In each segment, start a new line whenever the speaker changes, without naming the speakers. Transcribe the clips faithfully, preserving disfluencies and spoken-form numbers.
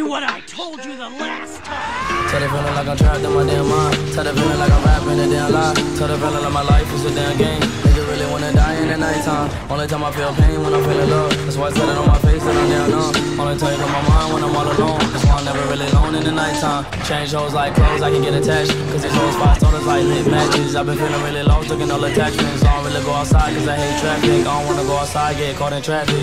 what I told you the last time.
Tell the feeling like I'm trapped in my damn mind. Tell the feeling like I'm rapping a damn lie. Tell the feeling like my life is a damn game. Nigga really wanna die in the nighttime. Only time I feel pain when I'm feeling love. That's why I tell it on my face that I'm down numb. Only tell you on my mind when I'm all alone. That's why I'm never really alone in the nighttime. Change hoes like clothes, I can get attached. Cause these whole spots told us like lit matches. I've been feeling really lost, looking all attachments. I don't really go outside cause I hate traffic. I don't wanna go outside, get caught in traffic.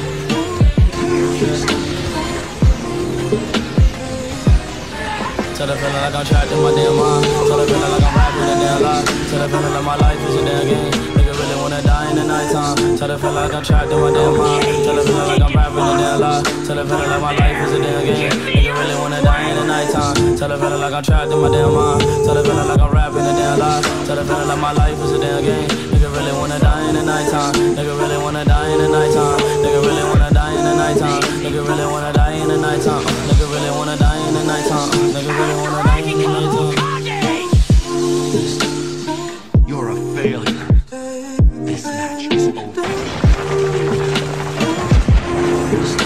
Tell the feeling like I'm trapped in my damn mind. Tell the feeling like I'm rapping a damn lie. Tell the feeling like my life is a damn game. Nigga really wanna die in the nighttime. Tell the feeling like I'm trapped in my damn mind. Tell the feeling like I'm rapping a damn lie. Tell the feeling like my life is a damn game. Nigga really wanna die in the nighttime. Tell the feeling like I'm trapped in my damn mind. Tell the feeling like I'm rapping a damn lie. Tell the feeling like my life is a damn game. Nigga really wanna die in the nighttime. Nigga really wanna die in the nighttime. Nigga really wanna die in the nighttime. Nigga really wanna die in the nighttime. Nigga really wanna die in the nighttime. Nigga really wanna die in the nighttime.
You're a failure. This match is over.